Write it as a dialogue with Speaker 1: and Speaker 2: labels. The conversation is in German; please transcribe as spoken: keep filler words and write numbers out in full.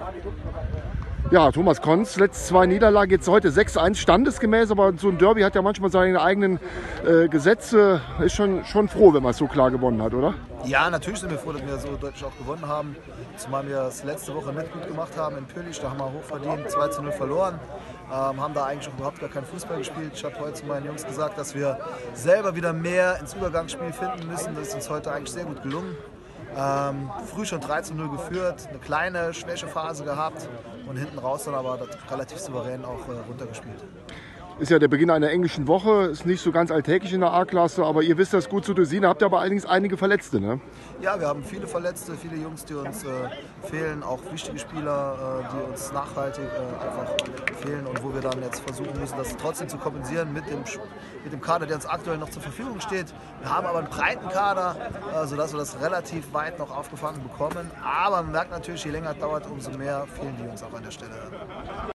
Speaker 1: Ja, Thomas Konz, letzte zwei Niederlagen, jetzt heute sechs eins standesgemäß, aber so ein Derby hat ja manchmal seine eigenen äh, Gesetze. Ist schon, schon froh, wenn man es so klar gewonnen hat, oder?
Speaker 2: Ja, natürlich sind wir froh, dass wir so deutlich auch gewonnen haben. Zumal wir es letzte Woche nicht gut gemacht haben in Püllich, da haben wir hochverdient zwei zu null verloren. Ähm, haben da eigentlich auch überhaupt gar keinen Fußball gespielt. Ich habe heute zu meinen Jungs gesagt, dass wir selber wieder mehr ins Übergangsspiel finden müssen. Das ist uns heute eigentlich sehr gut gelungen. Ähm, früh schon drei zu null geführt, eine kleine Schwächephase gehabt und hinten raus dann aber das relativ souverän auch äh, runtergespielt.
Speaker 1: Ist ja der Beginn einer englischen Woche, ist nicht so ganz alltäglich in der A-Klasse, aber ihr wisst das gut zu dosieren. Habt ihr aber allerdings einige Verletzte, ne?
Speaker 2: Ja, wir haben viele Verletzte, viele Jungs, die uns äh, fehlen, auch wichtige Spieler, äh, die uns nachhaltig äh, einfach fehlen und wo wir dann jetzt versuchen müssen, das trotzdem zu kompensieren mit dem, mit dem Kader, der uns aktuell noch zur Verfügung steht. Wir haben aber einen breiten Kader, äh, sodass wir das relativ weit noch aufgefangen bekommen. Aber man merkt natürlich, je länger es dauert, umso mehr fehlen die Jungs auch an der Stelle.